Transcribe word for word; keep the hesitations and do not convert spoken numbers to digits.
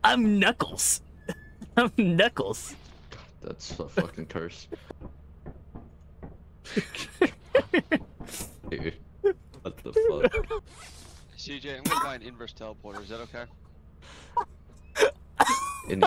I'm Knuckles. I'm Knuckles. God, that's a fucking curse. Dude, what the fuck? C J, I'm gonna buy an inverse teleporter. Is that okay?